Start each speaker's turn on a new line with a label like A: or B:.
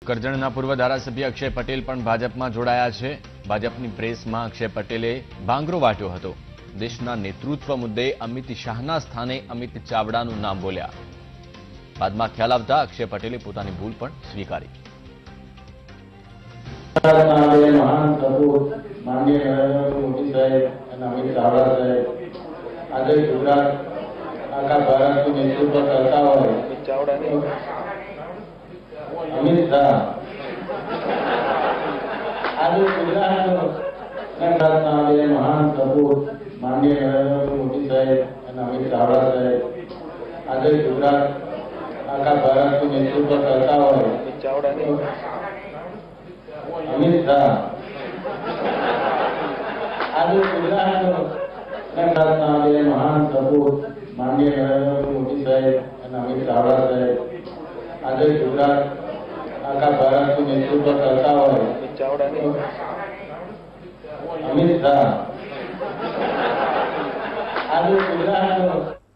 A: કરજણના પૂર્વ ધારાસભ્ય અક્ષય પટેલ પણ ભાજપમાં જોડાયા છે। ભાજપની પ્રેસમાં અક્ષય પટેલે ભાંગરો વાટ્યો હતો। દેશના નેતૃત્વ મુદ્દે અમિત શાહના સ્થાને અમિત ચાવડાનું નામ બોલ્યા। બાદમાં ખ્યાલ આવતા અક્ષય પટેલે પોતાની ભૂલ પણ સ્વીકારી।
B: મહાન સપૂત માનનીય નરેન્દ્ર મોદી સાહેબ અને અમિત ચાવડા સાહેબ આજે ગુજરાત આખા ભારતનું નેતૃત્વ કરતા હોય અમિત શાહ આજે ગુજરાતના મહાન સપૂત માનનીય નરેન્દ્ર મોદી સાહેબ અને અમિત ચાવડા સાહેબ આજે ગુજરાત આખા ભારતનું નેતૃત્વ કરતા હોય અમિત શાહ આજે ગુજરાતના મહાન સપૂત માનનીય નરેન્દ્ર મોદી સાહેબ અને અમિત ચાવડા સાહેબ આજે ગુજરાત આખા ભારતનું નેતૃત્વ કરતા હોય અમિત શાહ આજે ગુજરાત